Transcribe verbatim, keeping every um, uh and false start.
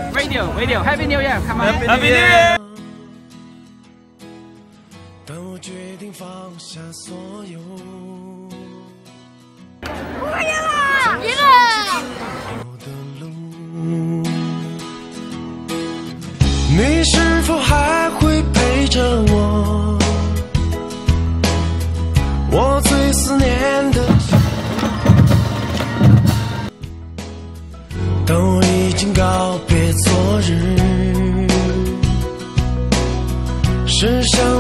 Radio Radio，Happy New Year，Come on，Happy New Year。 当我决定放下所有， 我赢了，赢了。 你是否还会陪着我？我最思念的。当我已经告别昨日，是想